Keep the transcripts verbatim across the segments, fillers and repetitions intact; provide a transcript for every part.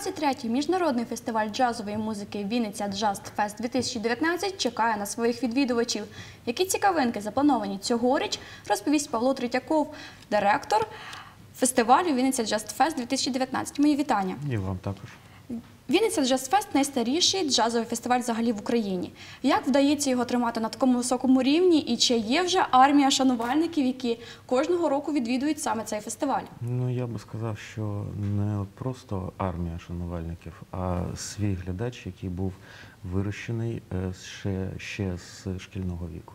двадцять третій міжнародний фестиваль джазової музики «Вінниця Джаз Фест дві тисячі дев'ятнадцять» чекає на своїх відвідувачів. Які цікавинки заплановані цьогоріч, розповість Павло Третьяков, директор фестивалю «Вінниця Джаз Фест дві тисячі дев'ятнадцять». Мої вітання. І вам також. «Вінниця Джаз Фест» – найстаріший джазовий фестиваль взагалі в Україні. Як вдається його тримати на такому високому рівні і чи є вже армія шанувальників, які кожного року відвідують саме цей фестиваль? Ну, я би сказав, що не просто армія шанувальників, а свій глядач, який був вирощений ще, ще з шкільного віку.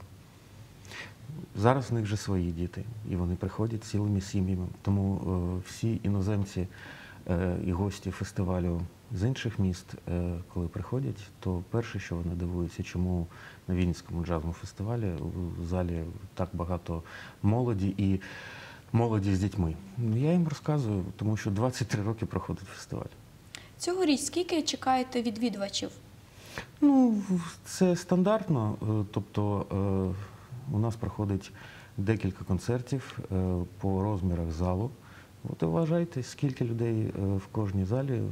Зараз в них вже свої діти, і вони приходять цілими сім'ями. Тому е, всі іноземці е, і гості фестивалю з інших міст, е, коли приходять, то перше, що вони дивуються, чому на Вінницькому джазовому фестивалі у залі так багато молоді і молоді з дітьми. Я їм розказую, тому що двадцять три роки проходить фестиваль. Цьогоріч скільки чекаєте відвідувачів? Ну, це стандартно, тобто е, у нас проходить декілька концертів е, по розмірах залу. От і вважайте, скільки людей е, в кожній залі,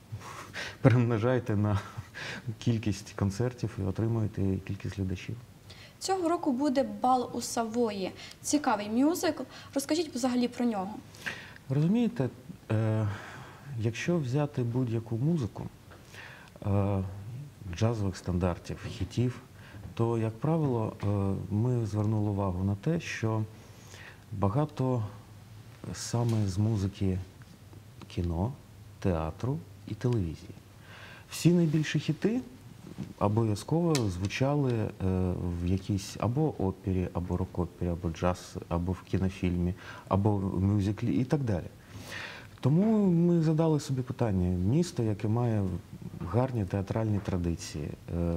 перемножайте на кількість концертів і отримуєте кількість глядачів. Цього року буде «Бал у Савої». Цікавий мюзикл. Розкажіть взагалі про нього. Розумієте, е, якщо взяти будь-яку музику, е, джазових стандартів, хітів, то, як правило, ми звернули увагу на те, що багато саме з музики кіно, театру і телевізії. Всі найбільші хіти обов'язково звучали в якійсь або опері, або рок-опері, або джаз, або в кінофільмі, або в мюзиклі і так далі. Тому ми задали собі питання: місто, яке має гарні театральні традиції,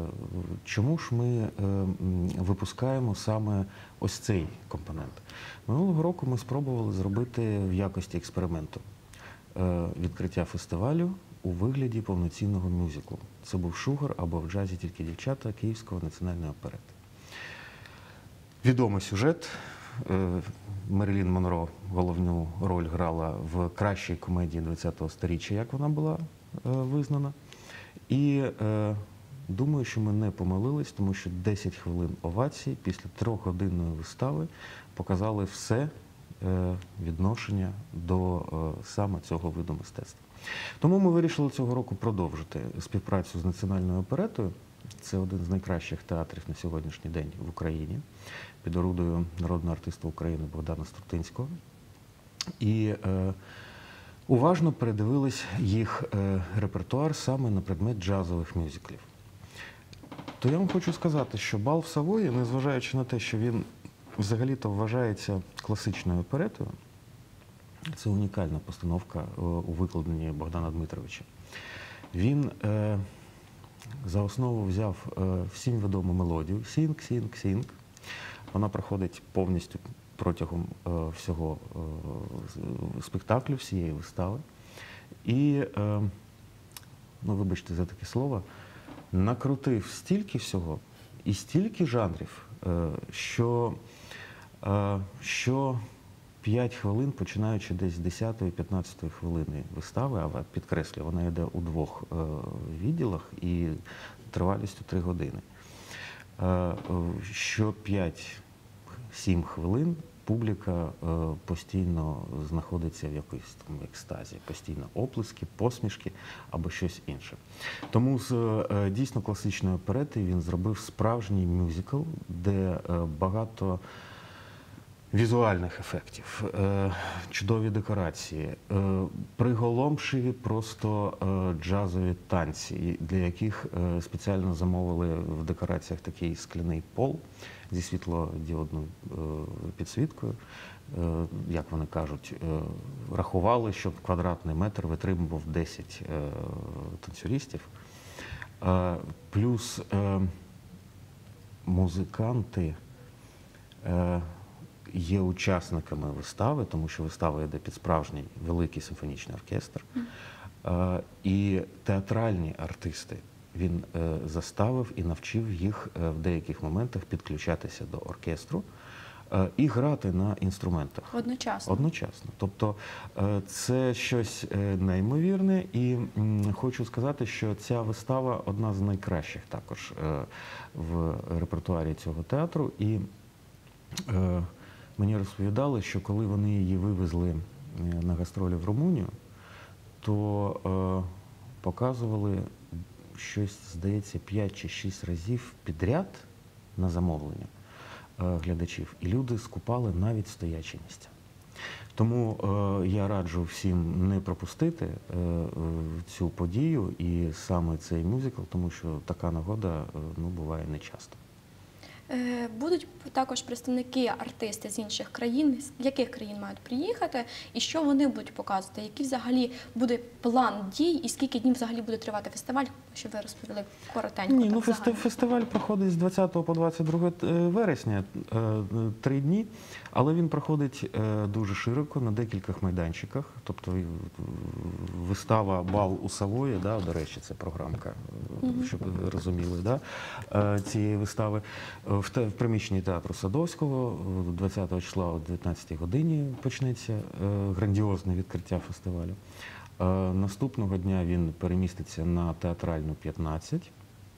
чому ж ми випускаємо саме ось цей компонент? Минулого року ми спробували зробити в якості експерименту відкриття фестивалю у вигляді повноцінного мюзиклу. Це був «Шугар» або «В джазі тільки дівчата» Київського національного оперетти. Відомий сюжет. Мерилін Монро головну роль грала в кращій комедії ХХ сторіччя, як вона була е, визнана. І е, думаю, що ми не помилились, тому що десять хвилин овацій після трьохгодинної вистави показали все е, відношення до е, саме цього виду мистецтва. Тому ми вирішили цього року продовжити співпрацю з Національною оперетою. Це один з найкращих театрів на сьогоднішній день в Україні, під орудою народного артиста України Богдана Струтинського. І е, уважно передивились їх е, репертуар саме на предмет джазових мюзиклів. То я вам хочу сказати, що «Бал в Савої», незважаючи на те, що він взагалі-то вважається класичною оперетою, це унікальна постановка е, у викладенні Богдана Дмитровича. Він е, за основу взяв е, всім відому мелодію «Сінг, сінг, сінг». Вона проходить повністю протягом е, всього е, спектаклю, всієї вистави. І, е, ну вибачте за таке слово, накрутив стільки всього і стільки жанрів, е, що, е, що п'ять хвилин, починаючи десь з десятої-п'ятнадцятої хвилини вистави, а підкреслюю, вона йде у двох е, відділах і тривалістю три години. Е, що п'ять-сім хвилин публіка е, постійно знаходиться в якійсь там екстазі, постійно оплески, посмішки або щось інше. Тому з е, дійсно класичної оперети він зробив справжній мюзикл, де е, багато візуальних ефектів, е, чудові декорації, е, приголомшиві просто е, джазові танці, для яких е, спеціально замовили в декораціях такий скляний пол зі світлодіодною е, підсвіткою. Е, як вони кажуть, е, рахували, щоб квадратний метр витримував десять е, танцюристів. Е, плюс е, музиканти е, є учасниками вистави, тому що вистава йде під справжній великий симфонічний оркестр. Mm. І театральні артисти він заставив і навчив їх в деяких моментах підключатися до оркестру, е, і грати на інструментах. Одночасно. Одночасно. Тобто е, це щось е, неймовірне, і м, хочу сказати, що ця вистава одна з найкращих також е, в репертуарі цього театру. І е, мені розповідали, що коли вони її вивезли е, на гастролі в Румунію, то е, показували щось, здається, п'ять чи шість разів підряд на замовлення е, глядачів, і люди скупали навіть стоячі місця. Тому е, я раджу всім не пропустити е, е, цю подію і саме цей мюзикл, тому що така нагода е, ну, буває нечасто. Е, Будуть також представники, артисти з інших країн, з яких країн мають приїхати, і що вони будуть показувати, який взагалі буде план дій, і скільки днів взагалі буде тривати фестиваль, що ви розповіли коротенько. Ні, так, ну фести- загально. фестиваль проходить з двадцятого по двадцять друге вересня, е, три дні, але він проходить е, дуже широко на декількох майданчиках. Тобто е, вистава «Бал у Савої», да, до речі, це програмка, е, щоб ви розуміли, да, е, цієї вистави, е, в, те- в приміщенні театру Садовського е, двадцятого числа о дев'ятнадцятій годині почнеться е, грандіозне відкриття фестивалю. Е, Наступного дня він переміститься на Театральну п'ятнадцять,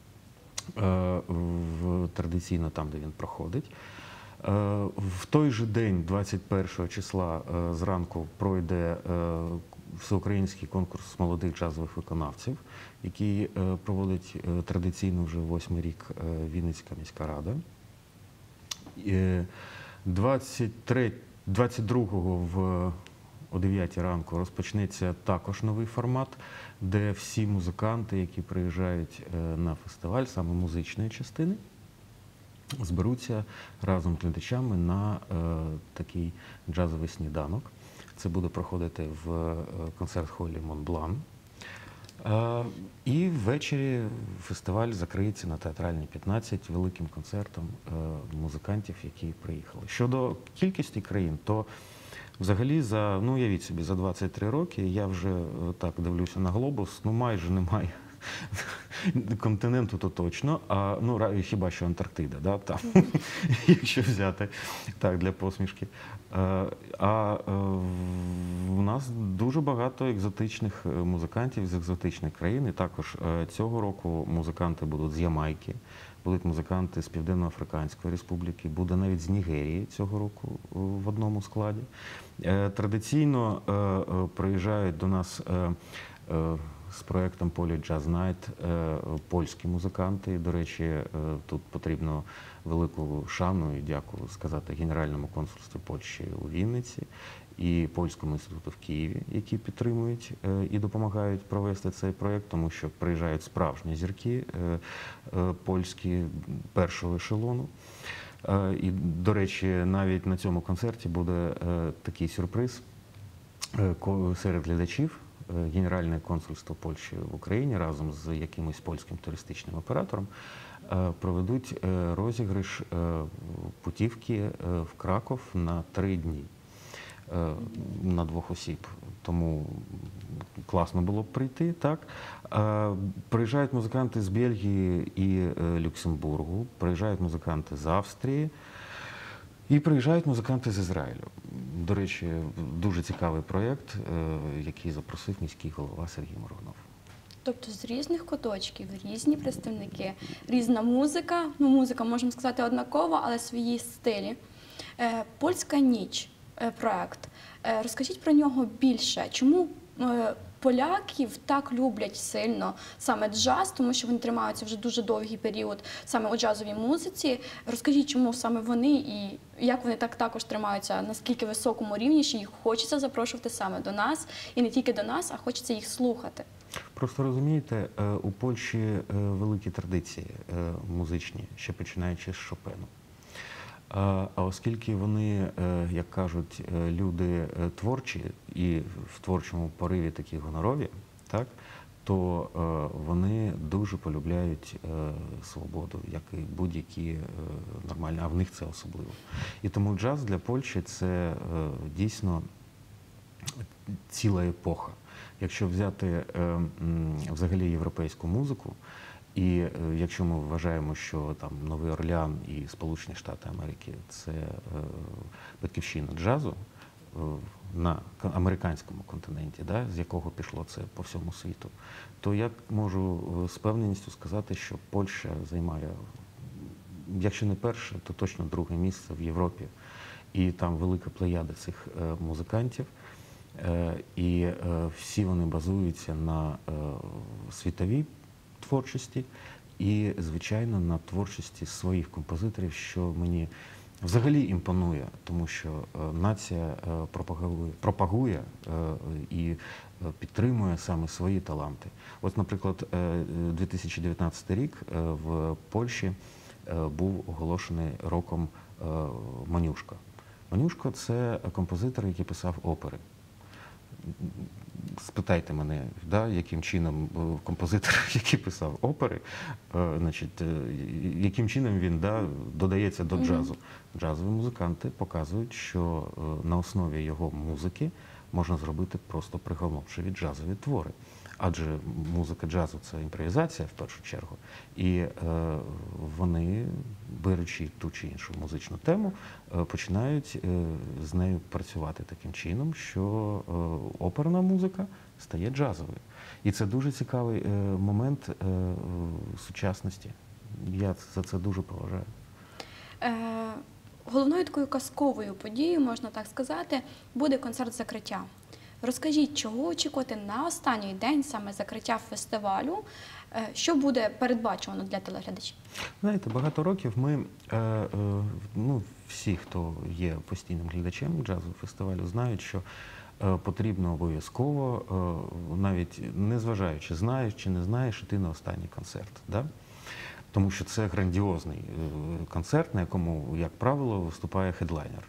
е, в, традиційно там, де він проходить. Е, В той же день, двадцять першого числа, е, зранку пройде е, всеукраїнський конкурс молодих джазових виконавців, який е, проводить е, традиційно вже восьмий рік е, Вінницька міська рада. Е, двадцять третього, двадцять другого в о дев'ятій ранку розпочнеться також новий формат, де всі музиканти, які приїжджають е, на фестиваль, саме музичної частини, зберуться разом з глядачами на е, такий джазовий сніданок. Це буде проходити в е, концерт-холі «Монблан». Е, І ввечері фестиваль закриється на Театральній п'ятнадцять великим концертом е, музикантів, які приїхали. Щодо кількості країн, то взагалі за, ну уявіть собі, за двадцять три роки я вже е, так дивлюся на глобус, ну майже немає континенту, то точно, а ну ра- хіба що Антарктида, да, там, якщо взяти так для посмішки. Е, А е, в нас дуже багато екзотичних е, музикантів з екзотичних країн. І також е, цього року музиканти будуть з Ямайки, будуть музиканти з Південно-Африканської Республіки, буде навіть з Нігерії цього року е, в одному складі. Е, Традиційно е, е, приїжджають до нас е, е, з проєктом «Полі Джаз Найт» е, польські музиканти. До речі, е, тут потрібно велику шану і дяку сказати Генеральному консульству Польщі у Вінниці і Польському інституту в Києві, які підтримують е, і допомагають провести цей проєкт, тому що приїжджають справжні зірки е, е, польські першого ешелону. Е, І, до речі, навіть на цьому концерті буде е, такий сюрприз е, ко- серед глядачів. Е, Генеральне консульство Польщі в Україні разом з якимось польським туристичним оператором е, проведуть е, розіграш е, путівки е, в Краков на три дні е, на двох осіб. Тому класно було б прийти, так. Е, Приїжджають музиканти з Бельгії і е, Люксембургу, приїжджають музиканти з Австрії, і приїжджають музиканти з Ізраїлю. До речі, дуже цікавий проєкт, е, який запросив міський голова Сергій Моргунов. Тобто з різних куточків, різні представники, різна музика, ну музика, можемо сказати, однакова, але свої стилі. Е, Польська ніч е, проект. Е, Розкажіть про нього більше. Чому е, поляків так люблять сильно саме джаз, тому що вони тримаються вже дуже довгий період саме у джазовій музиці. Розкажіть, чому саме вони і як вони так також тримаються, наскільки високому рівні, що їх хочеться запрошувати саме до нас, і не тільки до нас, а хочеться їх слухати. Просто розумієте, е, у Польщі е, великі традиції е, музичні, ще починаючи з Шопену. А а оскільки вони, е, як кажуть, е, люди е, творчі і в творчому пориві такі гонорові, так, то е, вони дуже полюбляють е, свободу, як і будь-які е, нормальні, а в них це особливо. І тому джаз для Польщі – це е, дійсно ціла епоха. Якщо взяти е, м, взагалі європейську музику І е, якщо ми вважаємо, що там Новий Орлеан і Сполучені Штати Америки це е, батьківщина джазу е, на к- американському континенті, да, з якого пішло це по всьому світу, то я можу е, з певністю сказати, що Польща займає, якщо не перше, то точно друге місце в Європі. І там велика плеяда цих е, музикантів. Е, І е, всі вони базуються на е, світовій творчості і, звичайно, на творчості своїх композиторів, що мені взагалі імпонує, тому що е, нація е, пропагує, пропагує е, і е, підтримує саме свої таланти. От, наприклад, е, дві тисячі дев'ятнадцятий рік е, в Польщі е, був оголошений роком е, Манюшка. Манюшко – це композитор, який писав опери. Спитайте мене, да, яким чином е, композитор, який писав опери, е, значить, е, яким чином він, да, додається до джазу. Джазові музиканти показують, що е, на основі його музики можна зробити просто приголомшливі джазові твори. Адже музика джазу – це імпровізація в першу чергу, і е, вони, беручи ту чи іншу музичну тему, е, починають е, з нею працювати таким чином, що е, оперна музика стає джазовою. І це дуже цікавий е, момент е, сучасності. Я за це дуже поважаю. Е, Головною такою казковою подією, можна так сказати, буде концерт закриття. Розкажіть, чого очікувати на останній день саме закриття фестивалю, е, що буде передбачено для телеглядачів? Знаєте, багато років ми, е, е, ну, всі, хто є постійним глядачем джазового фестивалю, знають, що е, потрібно обов'язково, е, навіть незважаючи, знаєш чи не знаєш, іти на останній концерт. Да? Тому що це грандіозний е, концерт, на якому, як правило, виступає хедлайнер.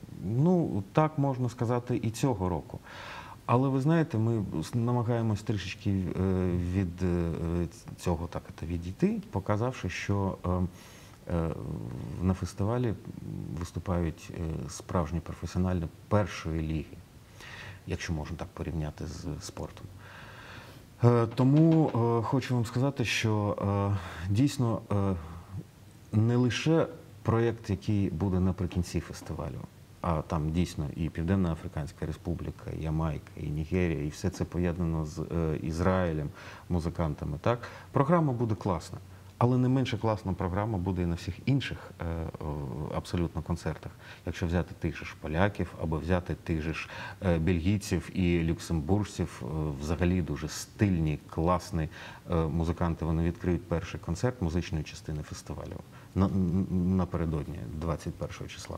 Ну, так можна сказати і цього року. Але ви знаєте, ми намагаємось трішечки е, від е, цього так відійти, показавши, що е, е, на фестивалі виступають е, справжні професіонали першої ліги, якщо можна так порівняти з спортом. Е, Тому е, хочу вам сказати, що е, дійсно е, не лише проєкт, який буде наприкінці фестивалю, а там дійсно і Південна Африканська Республіка, і Ямайка, і Нігерія, і все це поєднано з е, Ізраїлем, музикантами. Так? Програма буде класна, але не менше класна програма буде і на всіх інших е, о, абсолютно концертах. Якщо взяти тих же ж поляків, або взяти тих же ж е, бельгійців і люксембуржців, е, взагалі дуже стильні, класні е, музиканти, вони відкриють перший концерт музичної частини фестивалю. На, напередодні, двадцять першого числа.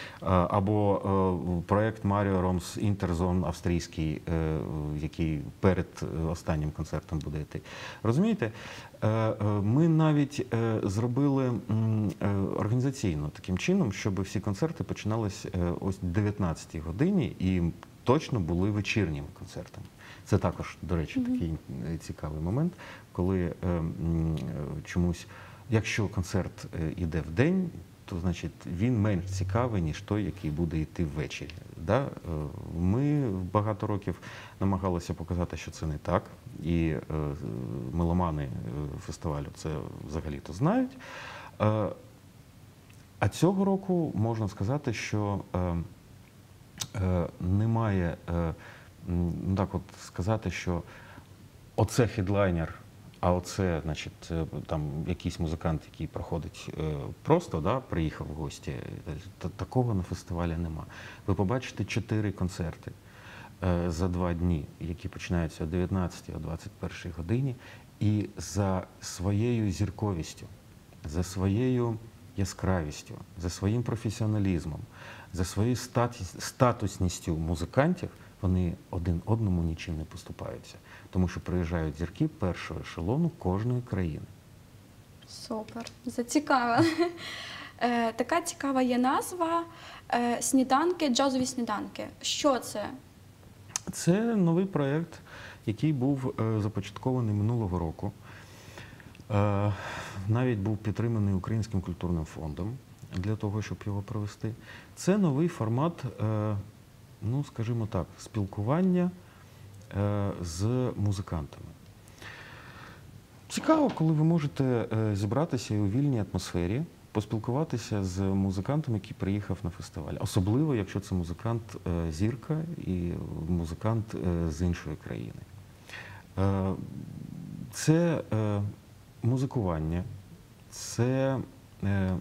Або е, проєкт Маріо Ромс Інтерзон австрійський, е, який перед останнім концертом буде йти. Розумієте, е, е, ми навіть е, зробили м, е, організаційно таким чином, щоб всі концерти починались е, ось о дев'ятнадцятій годині і точно були вечірніми концертами. Це також, до речі, mm-hmm. такий цікавий момент, коли е, м, чомусь якщо концерт йде в день, то значить він менш цікавий, ніж той, який буде йти ввечері. Да? Ми багато років намагалися показати, що це не так, і е, меломани фестивалю це взагалі-то знають. Е, а цього року можна сказати, що е, е, немає, е, ну так от сказати, що оце хедлайнер, а оце, значить, там якийсь музикант, який проходить е, просто, да, приїхав в гості, та, такого на фестивалі нема. Ви побачите чотири концерти е, за два дні, які починаються о дев'ятнадцятій, о двадцять першій годині, і за своєю зірковістю, за своєю яскравістю, за своїм професіоналізмом, за своєю статус, статусністю музикантів, вони один одному нічим не поступаються. Тому що приїжджають зірки першого ешелону кожної країни. Супер, зацікавила. Е, така цікава є назва е, «Сніданки, джазові сніданки». Що це? Це новий проєкт, який був е, започаткований минулого року. Е, навіть був підтриманий Українським культурним фондом для того, щоб його провести. Це новий формат, е, ну, скажімо так, спілкування з музикантами. Цікаво, коли ви можете е, зібратися і у вільній атмосфері, поспілкуватися з музикантом, який приїхав на фестиваль. Особливо, якщо це музикант е, зірка і музикант е, з іншої країни. Е, це е, музикування, це е,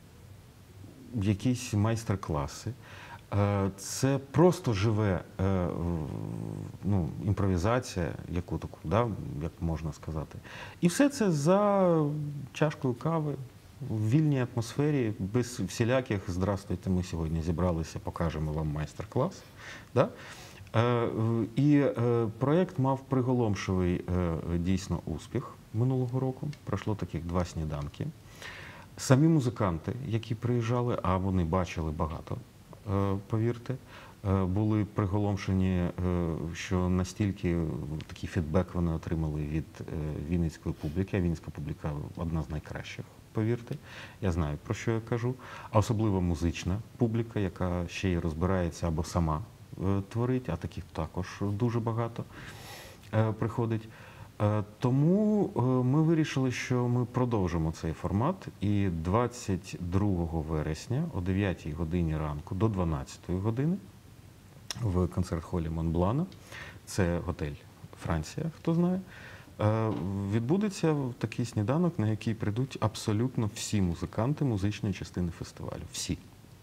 якісь майстер-класи, е, це просто живе е, ну, імпровізація, яку таку, да, як можна сказати. І все це за чашкою кави, в вільній атмосфері, без всіляких «Здрастуйте, ми сьогодні зібралися, покажемо вам майстер-клас». Да? Е, І е, проєкт мав приголомшивий е, дійсно успіх минулого року. Пройшло таких два сніданки. Самі музиканти, які приїжджали, а вони бачили багато, е, повірте, е, були приголомшені, е, що настільки такий фідбек вони отримали від е, вінницької публіки, а вінницька публіка одна з найкращих, повірте. Я знаю, про що я кажу. А особливо музична публіка, яка ще й розбирається або сама е, творить, а таких також дуже багато е, приходить. Е, Тому е, ми вирішили, що ми продовжимо цей формат, і двадцять другого вересня о дев'ятій годині ранку до дванадцятої години в концерт-холі Монблана, це готель Франція, хто знає, е, відбудеться такий сніданок, на який прийдуть абсолютно всі музиканти музичної частини фестивалю. Всі.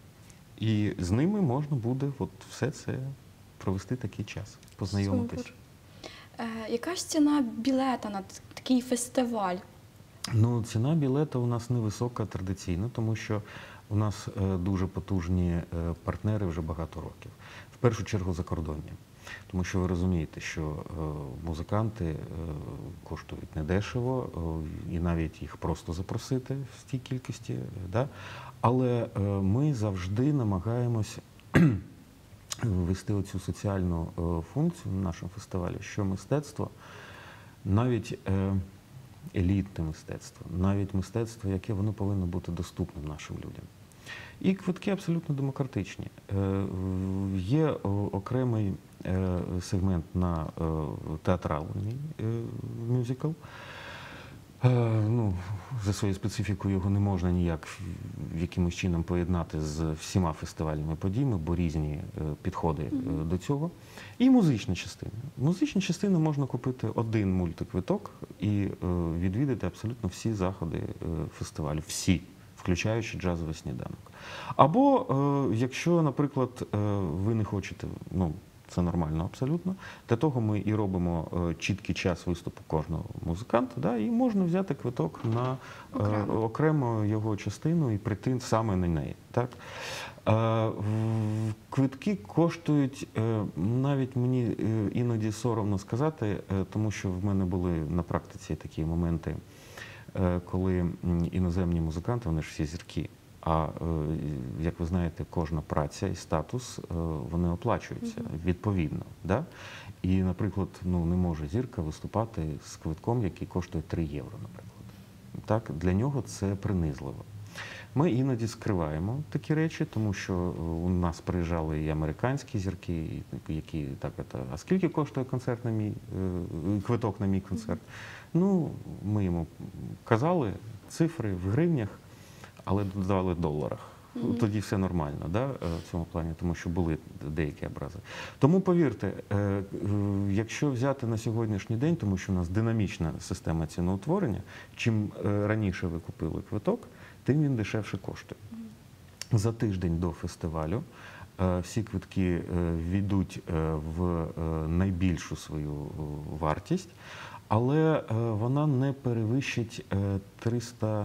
І з ними можна буде от все це провести такий час, познайомитись. Супер. Е, яка ж ціна білета на такий фестиваль? Ну, ціна білета у нас невисока традиційно, тому що у нас е, дуже потужні е, партнери вже багато років. В першу чергу закордонні. Тому що ви розумієте, що е, музиканти е, коштують недешево, е, і навіть їх просто запросити в тій кількості. Е, да? Але е, ми завжди намагаємось ввести оцю соціальну е, функцію на нашому фестивалі, що мистецтво, навіть е, елітне мистецтво, навіть мистецтво, яке воно повинно бути доступним нашим людям. І квитки абсолютно демократичні. Е, є окремий е, сегмент на е, театральний е, мюзикл. Е, ну, за своєю специфікою його не можна ніяк якимось чином поєднати з всіма фестивальними подіями, бо різні е, підходи е, до цього. І музична частина. Музична частина можна купити один мультиквиток і е, відвідати абсолютно всі заходи е, фестивалю. Всі, включаючи джазовий сніданок. Або, е, якщо, наприклад, е, ви не хочете, ну, це нормально абсолютно. Для того ми і робимо е, чіткий час виступу кожного музиканта, да, і можна взяти квиток на е, Окремо. окрему його частину і прийти саме на неї. Так? Е, в- квитки коштують, е, навіть мені е, іноді соромно сказати, е, тому що в мене були на практиці такі моменти, е, коли м, іноземні музиканти, вони ж всі зірки, а, е, як ви знаєте, кожна праця і статус, е, вони оплачуються відповідно. Да? І, наприклад, ну, не може зірка виступати з квитком, який коштує три євро, наприклад. Так? Для нього це принизливо. Ми іноді скриваємо такі речі, тому що у нас приїжджали і американські зірки, і- які так, это, а скільки коштує концерт на мій, е, квиток на мій концерт? Ну, ми йому казали цифри в гривнях, але додавали в доларах. Тоді все нормально, да, е, в цьому плані, тому що були деякі образи. Тому повірте, е, е, якщо взяти на сьогоднішній день, тому що у нас динамічна система ціноутворення, чим е, раніше ви купили квиток, тим він дешевше коштує. За тиждень до фестивалю е, всі квитки е, війдуть е, в е, найбільшу свою е, вартість, але е, вона не перевищить е, триста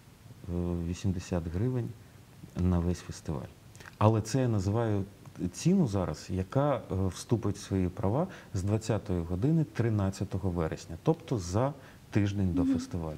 вісімдесят гривень на весь фестиваль. Але це я називаю ціну зараз, яка е, вступить в свої права з двадцятої години тринадцятого вересня, тобто за тиждень до фестивалю.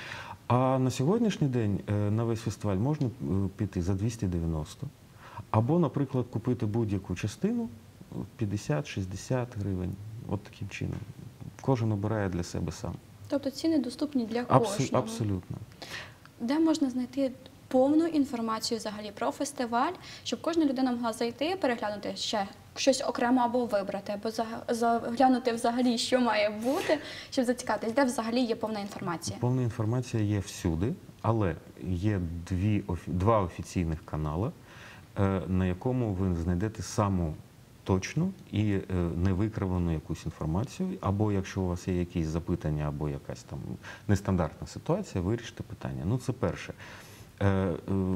А на сьогоднішній день е, на весь фестиваль можна е, піти за двісті дев'яносто, або, наприклад, купити будь-яку частину п'ятдесят-шістдесят гривень, от таким чином. Кожен обирає для себе сам. Тобто ціни доступні для Абсу- кожного. абсолютно. Де можна знайти повну інформацію взагалі про фестиваль, щоб кожна людина могла зайти, переглянути ще щось окремо або вибрати, або заг- заглянути взагалі, що має бути, щоб зацікавитись, де взагалі є повна інформація? Повна інформація є всюди, але є дві, офі- два офіційних канали, е, на якому ви знайдете саму точну і е, невикривлену якусь інформацію, або якщо у вас є якісь запитання, або якась там нестандартна ситуація, вирішите питання. Ну, це перше. Е, е,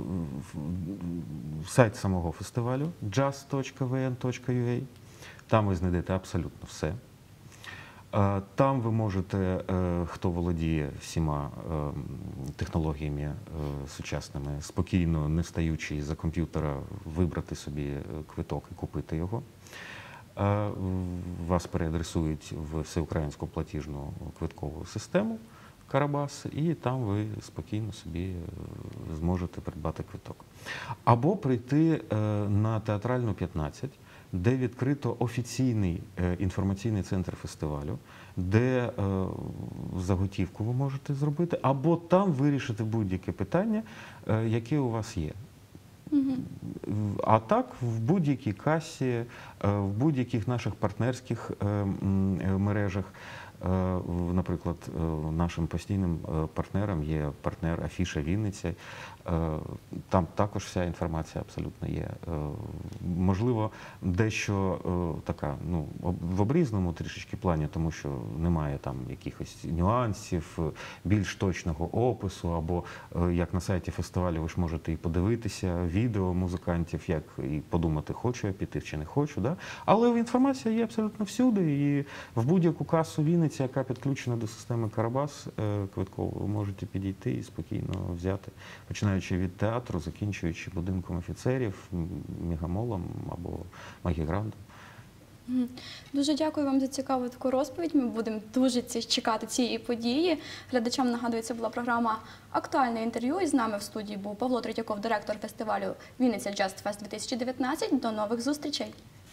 в- Сайт самого фестивалю джаз точка ве ен точка ю а. Там ви знайдете абсолютно все. Е, Там ви можете, е, хто володіє всіма е, технологіями е, сучасними, спокійно, не встаючи за комп'ютера, вибрати собі е, квиток і купити його. Е, Вас переадресують в всеукраїнську платіжну квиткову систему Карабас, і там ви спокійно собі е, зможете придбати квиток. Або прийти е, на Театральну п'ятнадцять, де відкрито офіційний е, інформаційний центр фестивалю, де е, заготівку ви можете зробити, або там вирішити будь-яке питання, е, яке у вас є. В- А так, в будь-якій касі, е, в будь-яких наших партнерських е, м, е, мережах, е, в- наприклад, е, нашим постійним е, партнером є партнер Афіша Вінниця. Е, Там також вся інформація абсолютно є. Е, Можливо, дещо е, така, ну, об- в обрізному трішечки плані, тому що немає там якихось нюансів, е, більш точного опису, або е, як на сайті фестивалю ви ж можете і подивитися відео музикантів, як і подумати, хочу я піти чи не хочу. Да? Але інформація є абсолютно всюди, і в будь-яку касу Вінниці, яка підключена до системи Карабас е, квиткової, ви можете підійти і спокійно взяти, починаючи від театру, закінчуючи будинком офіцерів, м, Мегамолом або Магіграндом. Мгм. Дуже дякую вам за цікаву таку розповідь. Ми будемо дуже ці- чекати цієї події. Глядачам нагадую, це була програма «Актуальне інтерв'ю». І з нами в студії був Павло Третьяков, директор фестивалю «Вінниця Джаз Фест дві тисячі дев'ятнадцять». До нових зустрічей!